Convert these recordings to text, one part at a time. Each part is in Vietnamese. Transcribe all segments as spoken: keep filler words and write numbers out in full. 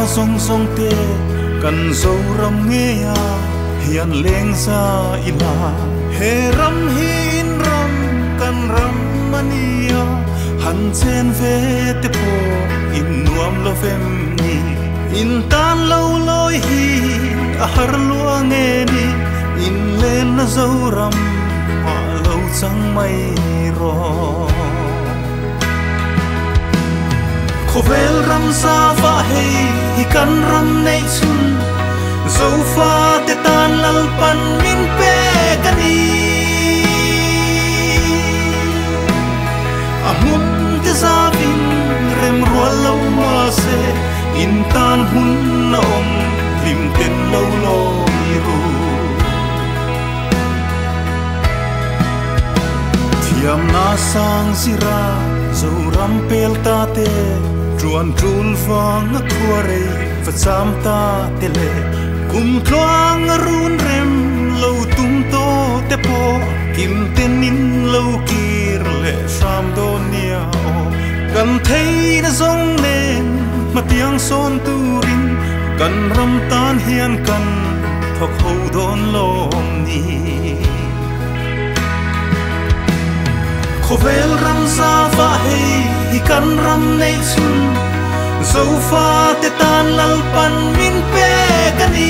song song te kan zo ram nge ya hian leng za ila he ram hin ram kan ram mania han chen ve te po in nuam lo vem ni in tan lo loi hi a har lo nge ni in len na zo ram ma lo chang mai ro khovel ram sa va hei hi kan ram nei chun zo fa te tan lal pan min pe kani amun te za vin rem rual lo ma se in tan hun na om lim ten lo lo i ru thiam na sang sira zo ram pel ta te truan trul vang a khuare va cham ta te le kum tloang run rem lo tum to te po kim ten in lo kir le sam do nia o kan thei na zong nen ma tiang son turin kan ram tan hian kan thok ho don lom ni khovel ram sa va hei hi kan ram nei chun zo fa te tan lal pan min pe kani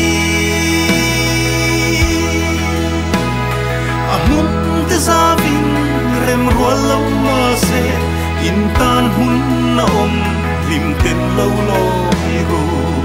amun te za vin rem rual lo ma se in tan hun na om lim ten lo lo i ru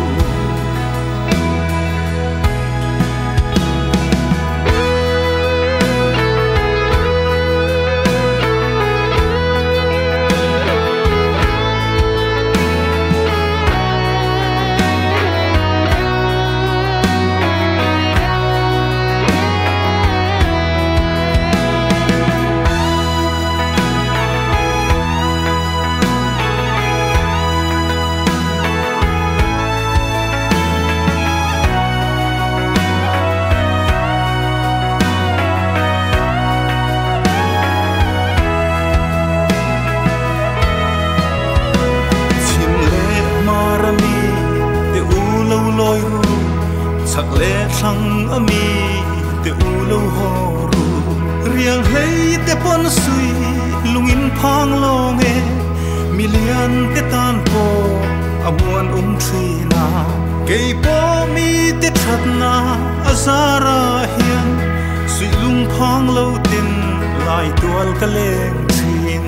sak le thang ami te u lo ho ru riang hlei te pon sui lungin phang lo nge milian te tan po amuan um thina ke po mi te that na azara hian sui lung phang lo tin lai tual ka leng thin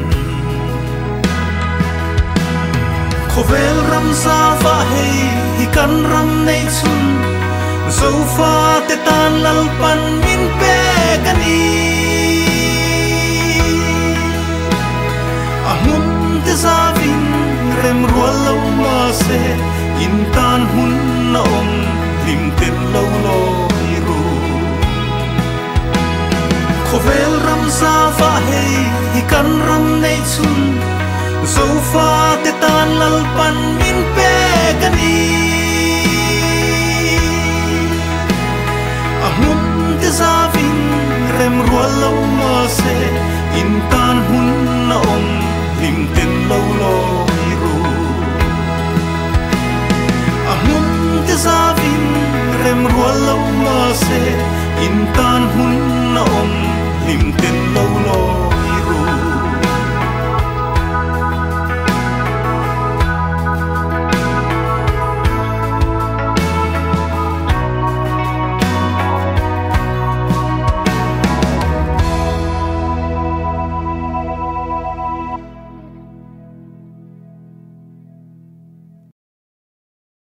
khovel ram sa va hei hi kan ram nei chun zo fa te tan lal pan min pe kani amun te za vin rem rual lo ma se in tan hun na om lim ten lo lo i ru khovel ram sa va hei hi kan ram nei chun zo fa te tan lal pan min pe kani amun te za vin rem rual lo ma se in tan hun na om lim ten lo lo i ru amun te za vin rem rual lo ma se in tan hun na om lim ten lo